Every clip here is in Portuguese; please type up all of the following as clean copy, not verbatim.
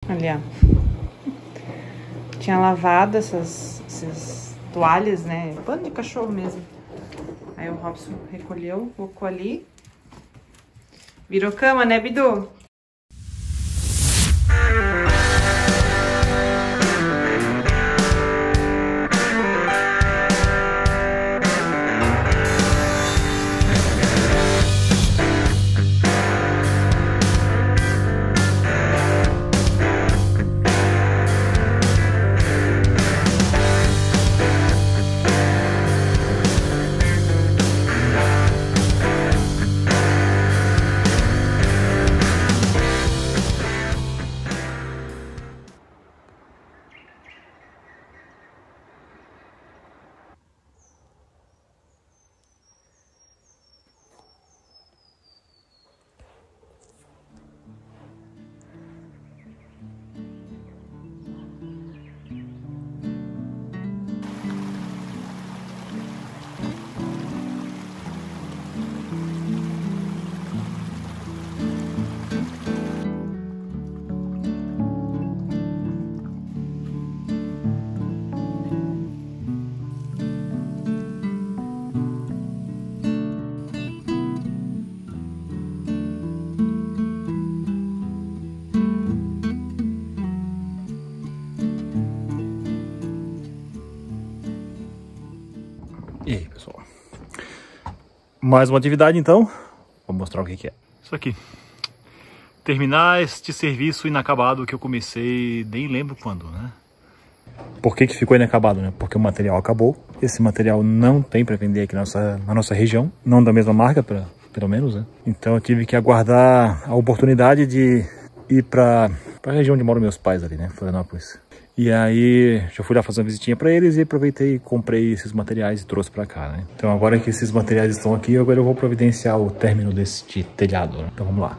Ali, ó. Tinha lavado essas toalhas, né? Pano de cachorro mesmo. Aí o Robson recolheu, colocou ali. Virou cama, né, Bidu? E aí, pessoal? Mais uma atividade, então. Vou mostrar o que é. Isso aqui. Terminar este serviço inacabado que eu comecei, nem lembro quando, né? Por que ficou inacabado, né? Porque o material acabou. Esse material não tem para vender aqui na nossa região. Não da mesma marca, pelo menos, né? Então eu tive que aguardar a oportunidade de ir para a região onde moram meus pais ali, né? Florianópolis. E aí já fui lá fazer uma visitinha para eles e aproveitei e comprei esses materiais e trouxe para cá, né? Então agora que esses materiais estão aqui, agora eu vou providenciar o término deste telhado, né? Então vamos lá.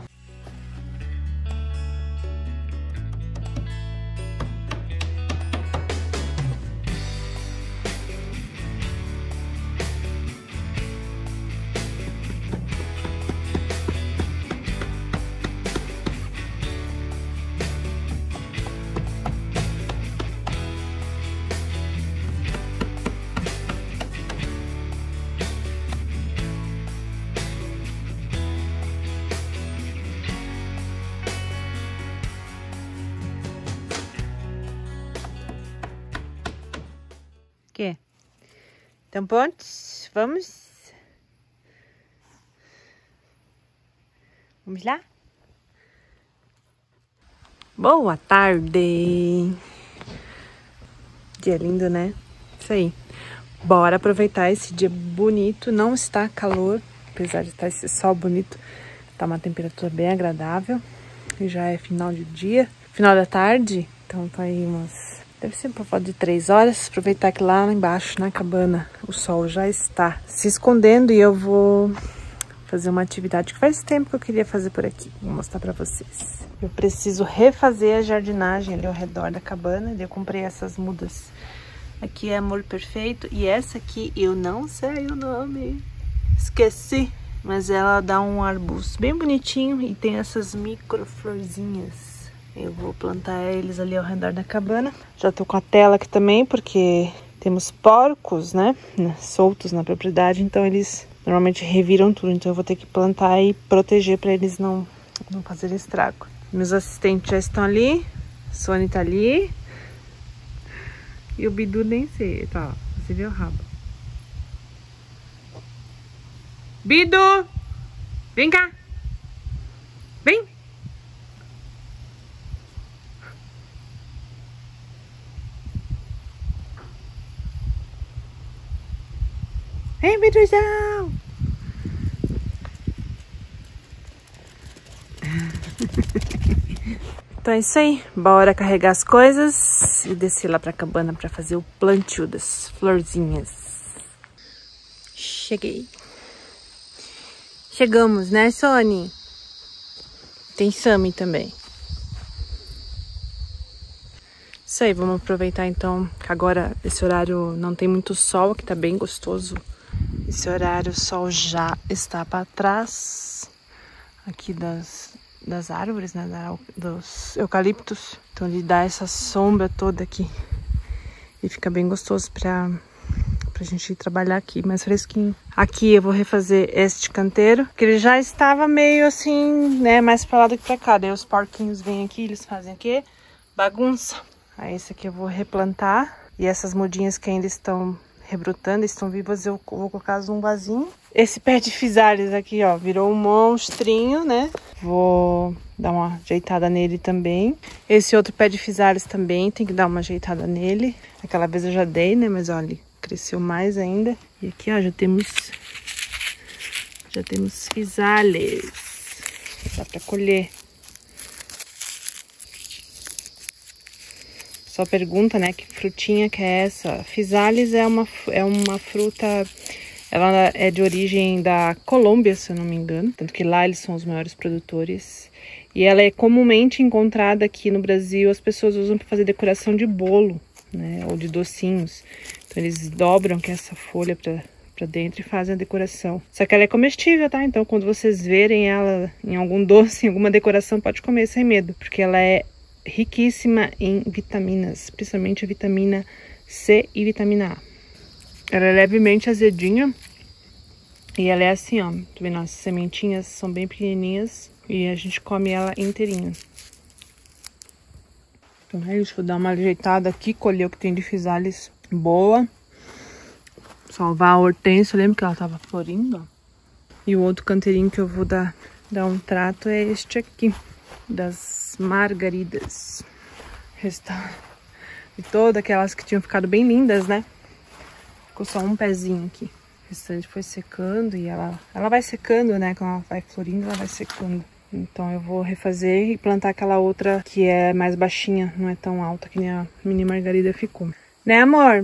Que? Então prontos? Vamos? Vamos lá? Boa tarde! Dia lindo, né? Isso aí. Bora aproveitar esse dia bonito. Não está calor, apesar de estar esse sol bonito. Tá uma temperatura bem agradável. E já é final de dia, final da tarde. Então tá aí deve ser por volta de 3 horas. Aproveitar que lá embaixo, na cabana, o sol já está se escondendo e eu vou fazer uma atividade que faz tempo que eu queria fazer por aqui. Vou mostrar pra vocês. Eu preciso refazer a jardinagem ali ao redor da cabana. Eu comprei essas mudas. Aqui é Amor Perfeito e essa aqui eu não sei o nome. Esqueci. Mas ela dá um arbusto bem bonitinho e tem essas micro florzinhas. Eu vou plantar eles ali ao redor da cabana. Já tô com a tela aqui também, porque temos porcos, né? Soltos na propriedade, então eles normalmente reviram tudo. Então eu vou ter que plantar e proteger para eles não fazerem estrago. Meus assistentes já estão ali. A Sony tá ali. E o Bidu nem sei, tá? Você vê o rabo. Bidu! Vem cá! Vem! Vem, Biduzão! Então é isso aí. Bora carregar as coisas e descer lá pra cabana pra fazer o plantio das florzinhas. Cheguei. Chegamos, né, Sony? Tem Sammy também. Isso aí, vamos aproveitar então que agora esse horário não tem muito sol, que tá bem gostoso. Esse horário o sol já está para trás aqui das árvores, né, dos eucaliptos. Então ele dá essa sombra toda aqui e fica bem gostoso pra gente trabalhar aqui, mais fresquinho. Aqui eu vou refazer este canteiro, que ele já estava meio assim, né, mais pra lá do que pra cá. Daí os porquinhos vêm aqui, eles fazem o quê? Bagunça. Aí esse aqui eu vou replantar. E essas mudinhas que ainda estão rebrotando, estão vivas, eu vou colocar num vasinho. Esse pé de physalis aqui, ó, virou um monstrinho, né? Vou dar uma ajeitada nele também. Esse outro pé de physalis também tem que dar uma ajeitada nele. Aquela vez eu já dei, né? Mas olha, cresceu mais ainda. E aqui, ó, já temos physalis. Dá pra colher. Só pergunta, né, que frutinha que é essa? Physalis é uma fruta, ela é de origem da Colômbia, se eu não me engano. Tanto que lá eles são os maiores produtores. E ela é comumente encontrada aqui no Brasil, as pessoas usam para fazer decoração de bolo, né, ou de docinhos. Então eles dobram que essa folha pra dentro e fazem a decoração. Só que ela é comestível, tá? Então quando vocês verem ela em algum doce, em alguma decoração, pode comer sem medo. Porque ela é riquíssima em vitaminas, principalmente a vitamina C e vitamina A. Ela é levemente azedinha e ela é assim, ó. Tá vendo? As sementinhas são bem pequenininhas e a gente come ela inteirinha. Então é isso, vou dar uma ajeitada aqui, colher o que tem de physalis boa. Salvar a hortênsia, lembra que ela tava florindo, ó. E o outro canteirinho que eu vou dar um trato é este aqui, das margaridas. E todas aquelas que tinham ficado bem lindas, né? Ficou só um pezinho aqui. O restante foi secando e ela vai secando, né? Quando ela vai florindo, ela vai secando. Então eu vou refazer e plantar aquela outra que é mais baixinha, não é tão alta que nem a mini margarida ficou. Né, amor?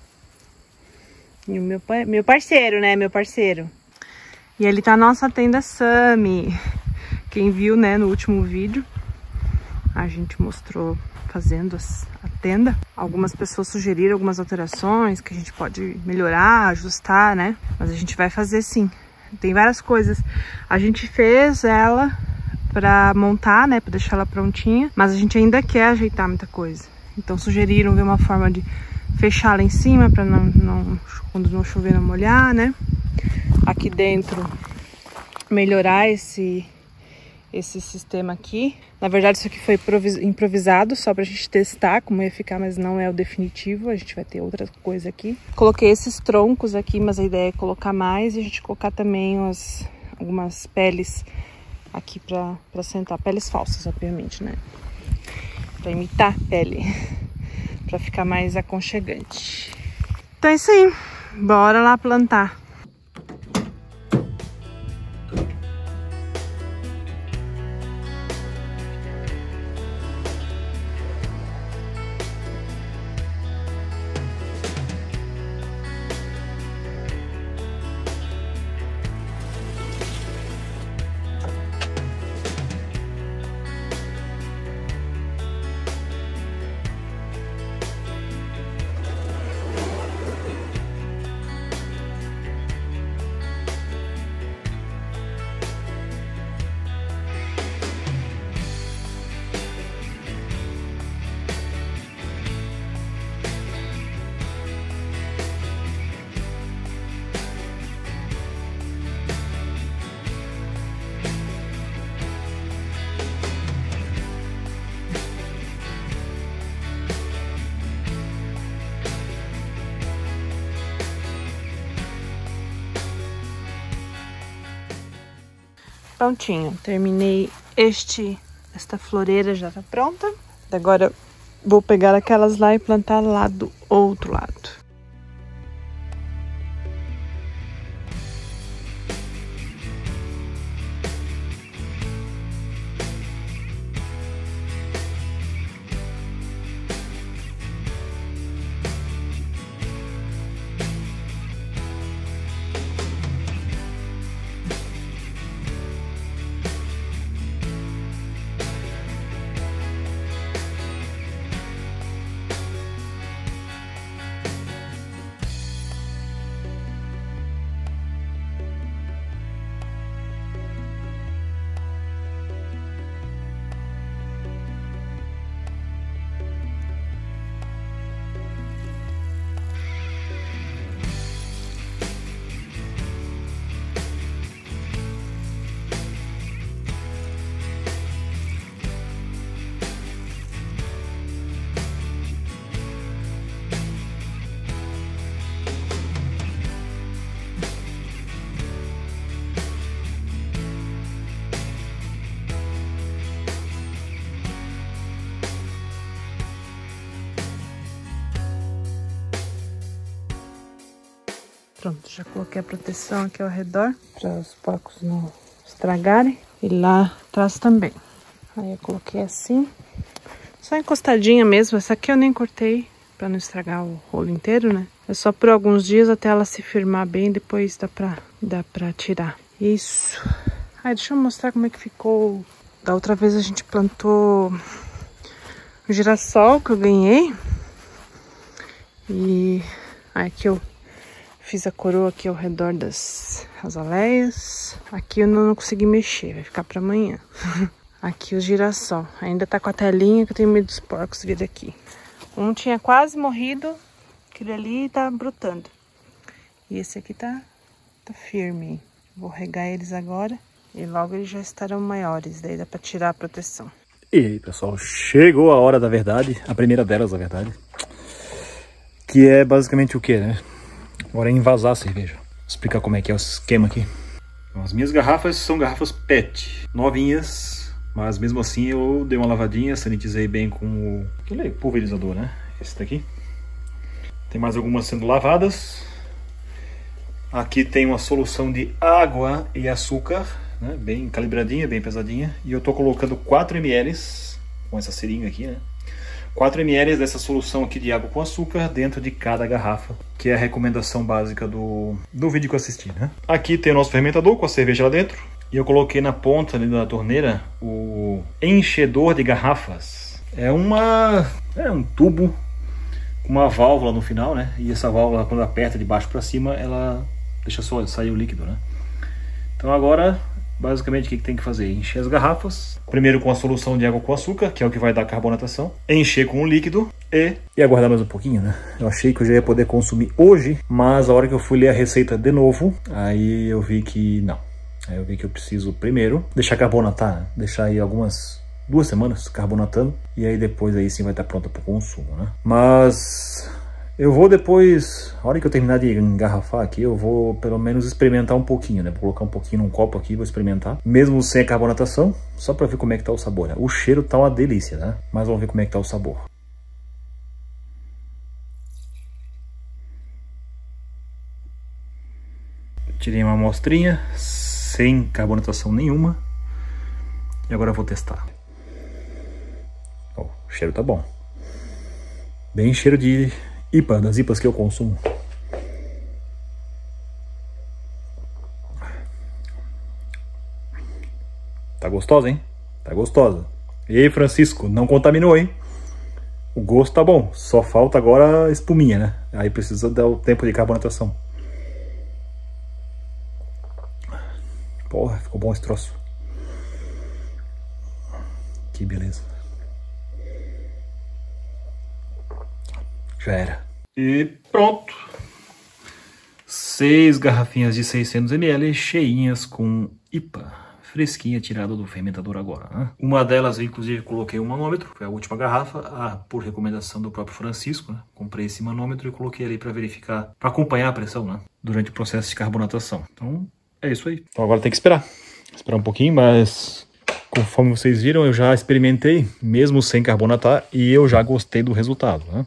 E o meu parceiro, né? Meu parceiro. E ali tá a nossa tenda Sami. Quem viu, né, no último vídeo, a gente mostrou fazendo a tenda. Algumas pessoas sugeriram algumas alterações que a gente pode melhorar, ajustar, né? Mas a gente vai fazer sim. Tem várias coisas. A gente fez ela pra montar, né, pra deixar ela prontinha, mas a gente ainda quer ajeitar muita coisa. Então sugeriram ver uma forma de fechar lá em cima pra não quando não chover não molhar, né? Aqui dentro melhorar esse sistema aqui. Na verdade isso aqui foi improvisado só pra gente testar como ia ficar, mas não é o definitivo, a gente vai ter outra coisa aqui. Coloquei esses troncos aqui, mas a ideia é colocar mais e a gente colocar também algumas peles aqui pra sentar, peles falsas obviamente, né, pra imitar pele, pra ficar mais aconchegante. Então é isso aí, bora lá plantar. Prontinho, terminei esta floreira já tá pronta. Agora vou pegar aquelas lá e plantar lá do outro lado. Pronto, já coloquei a proteção aqui ao redor, para os porcos não estragarem. E lá atrás também. Aí eu coloquei assim, só encostadinha mesmo. Essa aqui eu nem cortei, para não estragar o rolo inteiro, né? É só por alguns dias até ela se firmar bem, depois dá pra tirar. Isso. Ai, deixa eu mostrar como é que ficou. Da outra vez a gente plantou o girassol que eu ganhei. E aqui eu fiz a coroa aqui ao redor das azaleias. Aqui eu não consegui mexer, vai ficar pra amanhã. Aqui o girassol. Ainda tá com a telinha que eu tenho medo dos porcos vir aqui. Um tinha quase morrido, aquele ali tá brotando. E esse aqui tá firme. Vou regar eles agora e logo eles já estarão maiores. Daí dá pra tirar a proteção. E aí, pessoal, chegou a hora da verdade. A primeira delas, na verdade. Que é basicamente o que, né? Agora é envasar a cerveja. Vou explicar como é que é o esquema aqui. Então, as minhas garrafas são garrafas PET, novinhas, mas mesmo assim eu dei uma lavadinha, sanitizei bem com aquele pulverizador, né? Esse daqui. Tem mais algumas sendo lavadas. Aqui tem uma solução de água e açúcar, né? Bem calibradinha, bem pesadinha. E eu tô colocando 4 ml com essa seringa aqui, né? 4 ml dessa solução aqui de água com açúcar dentro de cada garrafa, que é a recomendação básica do vídeo que eu assisti, né? Aqui tem o nosso fermentador com a cerveja lá dentro. E eu coloquei na ponta ali da torneira o enchedor de garrafas. É um tubo com uma válvula no final, né? E essa válvula, quando aperta de baixo para cima, ela deixa só sair o líquido, né? Então agora, basicamente, o que tem que fazer? Encher as garrafas, primeiro com a solução de água com açúcar, que é o que vai dar carbonatação. Encher com o líquido e aguardar mais um pouquinho, né? Eu achei que eu já ia poder consumir hoje, mas a hora que eu fui ler a receita de novo, aí eu vi que não. Aí eu vi que eu preciso primeiro deixar carbonatar, né? Deixar aí algumas 2 semanas carbonatando, e aí depois aí sim vai estar pronta para o consumo, né? Mas eu vou depois, a hora que eu terminar de engarrafar aqui, eu vou pelo menos experimentar um pouquinho, né? Vou colocar um pouquinho num copo aqui, vou experimentar, mesmo sem a carbonatação, só para ver como é que tá o sabor, né? O cheiro tá uma delícia, né? Mas vamos ver como é que tá o sabor. Tirei uma amostrinha sem carbonatação nenhuma e agora eu vou testar. Oh, o cheiro tá bom. Bem cheiro de IPA, das IPAs que eu consumo. Tá gostosa, hein? Tá gostosa. E aí, Francisco, não contaminou, hein? O gosto tá bom, só falta agora a espuminha, né? Aí precisa dar o tempo de carbonatação. Porra, ficou bom esse troço. Que beleza. Já era. E pronto. 6 garrafinhas de 600 ml cheinhas com IPA. Fresquinha, tirada do fermentador agora, né? Uma delas eu inclusive coloquei um manômetro, foi a última garrafa, por recomendação do próprio Francisco, né? Comprei esse manômetro e coloquei ali para verificar, para acompanhar a pressão, né? Durante o processo de carbonatação. Então é isso aí. Então agora tem que esperar um pouquinho, mas conforme vocês viram, eu já experimentei, mesmo sem carbonatar, e eu já gostei do resultado, né?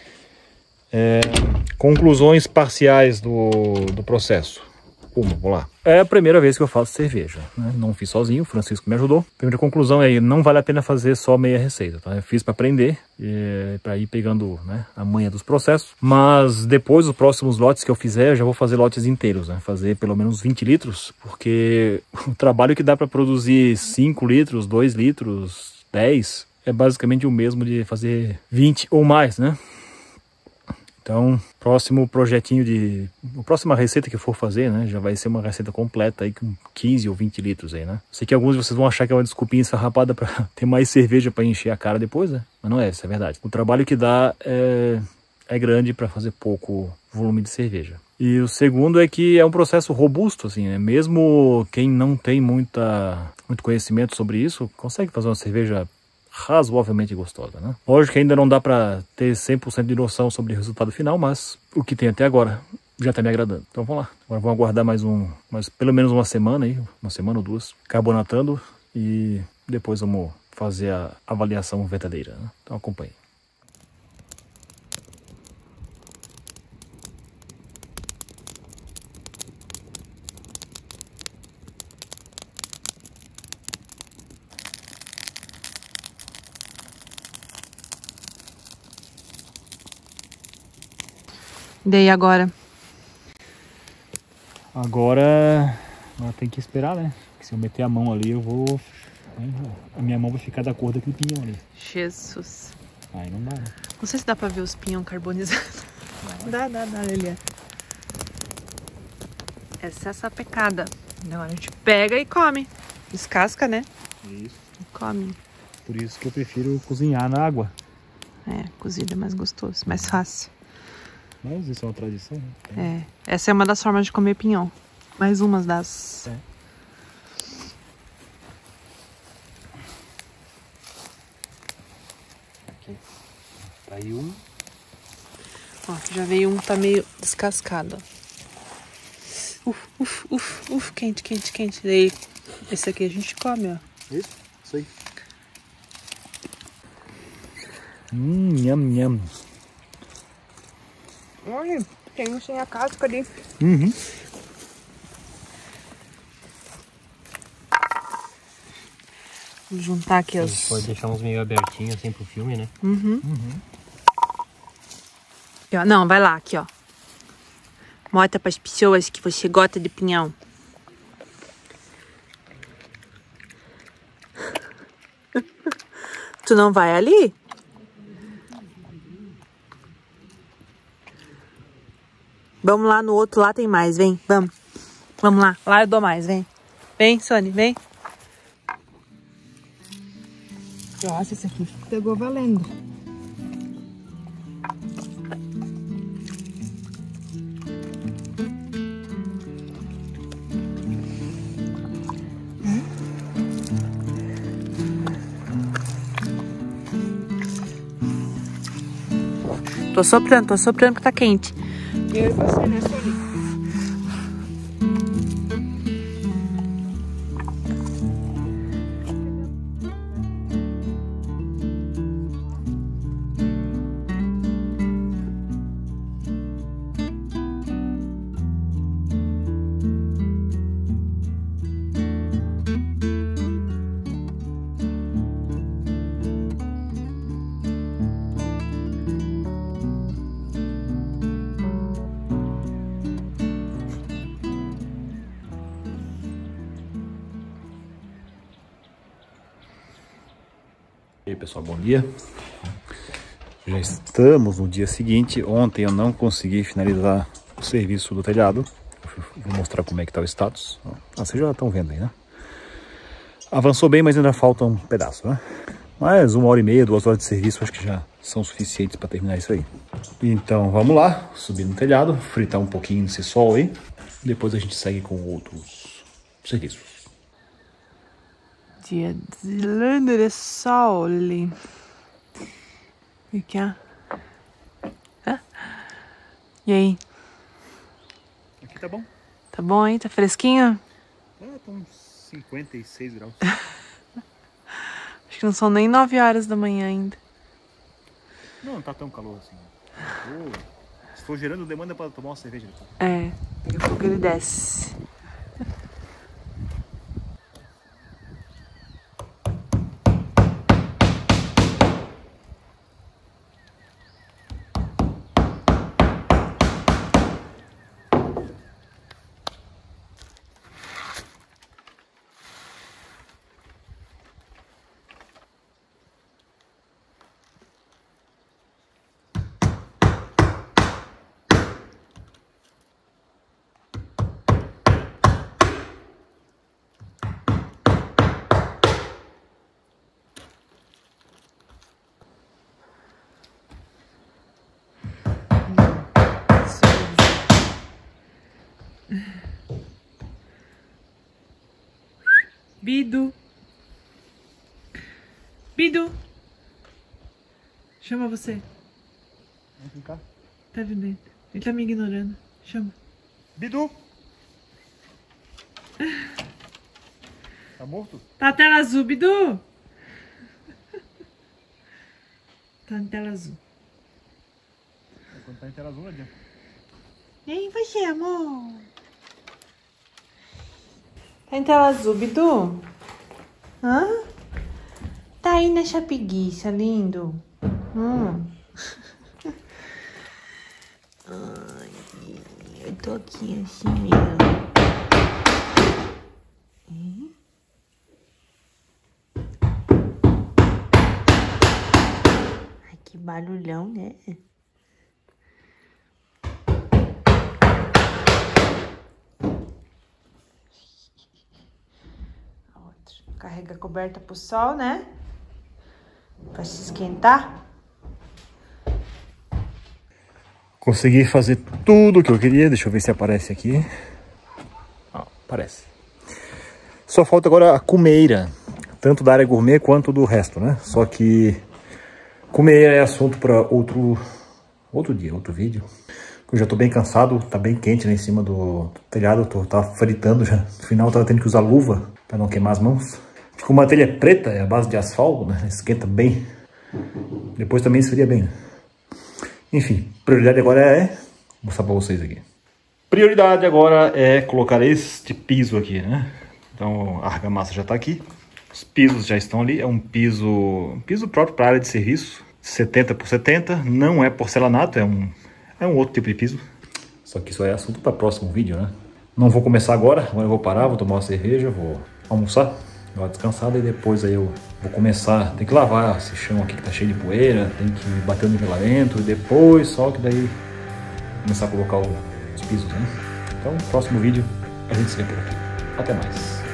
Conclusões parciais do processo. Vamos lá. É a primeira vez que eu faço cerveja, né? Não fiz sozinho, o Francisco me ajudou. Primeira conclusão é, não vale a pena fazer só meia receita, tá? Eu fiz para aprender, para ir pegando, né, a manha dos processos. Mas depois, os próximos lotes que eu fizer, eu já vou fazer lotes inteiros, né? Fazer pelo menos 20 litros, porque o trabalho que dá para produzir 5 litros, 2 litros, 10, é basicamente o mesmo de fazer 20 ou mais, né? Então, próximo projetinho a próxima receita que eu for fazer, né, já vai ser uma receita completa aí com 15 ou 20 litros aí, né? Sei que alguns de vocês vão achar que é uma desculpinha esfarrapada para ter mais cerveja para encher a cara depois, né? Mas não é, isso é verdade. O trabalho que dá é grande para fazer pouco volume de cerveja. E o segundo é que é um processo robusto, assim, né? Mesmo quem não tem muito conhecimento sobre isso, consegue fazer uma cerveja razoavelmente gostosa, né? Lógico que ainda não dá para ter 100% de noção sobre o resultado final, mas o que tem até agora já tá me agradando. Então vamos lá. Agora vamos aguardar mais pelo menos uma semana aí, uma semana ou 2, carbonatando, e depois vamos fazer a avaliação verdadeira, né? Então acompanhe. Daí agora? Agora tem que esperar, né? Porque se eu meter a mão ali, eu vou... A minha mão vai ficar da cor daquele pinhão ali. Jesus. Aí não dá, né? Não sei se dá pra ver os pinhão carbonizados. Dá, Lilia. Essa é essa pecada. Agora a gente pega e come. Descasca, né? Isso. E come. Por isso que eu prefiro cozinhar na água. É, cozido é mais gostoso, mais fácil. Mas isso é uma tradição, É, né? essa é uma das formas de comer pinhão. Mais umas das... É. Aqui. Tá aí um. Ó, já veio um, tá meio descascado, ó. Quente. Daí, esse aqui a gente come, ó. Isso aí. Nham. Olha, tem um sem a casca ali. Uhum. Vou juntar aqui A as... gente pode deixar uns meio abertinhos assim pro filme, né? Aqui, ó. Não, vai lá, aqui, ó. Mostra pras pessoas que você gosta de pinhão. Tu não vai ali? Vamos lá no outro, lá tem mais, vem, vamos. Vamos lá, lá eu dou mais, vem. Vem, Sônia, vem. Nossa, esse aqui pegou valendo. Tô soprando porque tá quente. Eu e você, né, Soninha? E aí, pessoal, bom dia. Já estamos no dia seguinte. Ontem eu não consegui finalizar o serviço do telhado. Vou mostrar como é que tá o status. Vocês já estão vendo aí, né? Avançou bem, mas ainda falta um pedaço, né? Mas 1h30, 2 horas de serviço acho que já são suficientes para terminar isso aí. Então vamos lá, subir no telhado, fritar um pouquinho nesse sol aí. Depois a gente segue com outros serviços. Dia de sol. Aqui, ó. E aí? Aqui tá bom. Tá bom aí? Tá fresquinho? Tá uns 56 graus. Acho que não são nem 9 horas da manhã ainda. Não tá tão calor assim. Estou gerando demanda para tomar uma cerveja depois. É, daqui a pouco ele desce. Bidu! Chama você. Vem cá. Tá ali dentro. Ele tá me ignorando. Chama. Bidu! Tá morto? Tá na tela azul, Bidu! Tá na tela azul. Quando tá em tela azul, não adianta. Vem você, amor. Tá em tela azul, Bidu? Hã? Tá aí nessa preguiça, lindo. Ai. toquinho assim mesmo. Ai, que barulhão, né? A outra. Carrega a coberta pro sol, né? Pra se esquentar. Consegui fazer tudo o que eu queria. Deixa eu ver se aparece aqui. Aparece. Só falta agora a cumeira, tanto da área gourmet quanto do resto, né? Só que cumeira é assunto para outro dia, outro vídeo. Eu já tô bem cansado, tá bem quente lá em cima do telhado, tava fritando já. No final tava tendo que usar luva para não queimar as mãos. Ficou uma telha preta, é a base de asfalto, né? Esquenta bem. Depois também esfria bem, né? Enfim, prioridade agora é mostrar para vocês aqui. Prioridade agora é colocar este piso aqui, né? Então a argamassa já está aqui, os pisos já estão ali. É um piso próprio para área de serviço, 70 por 70, não é porcelanato, é um outro tipo de piso. Só que isso é assunto para próximo vídeo, né? Não vou começar agora eu vou parar, vou tomar uma cerveja, vou almoçar, dar uma descansada e depois aí eu vou começar. Tem que lavar esse chão aqui que tá cheio de poeira, tem que bater o nivelamento e depois só que daí começar a colocar os pisos, né? Então, próximo vídeo a gente se vê por aqui. Até mais.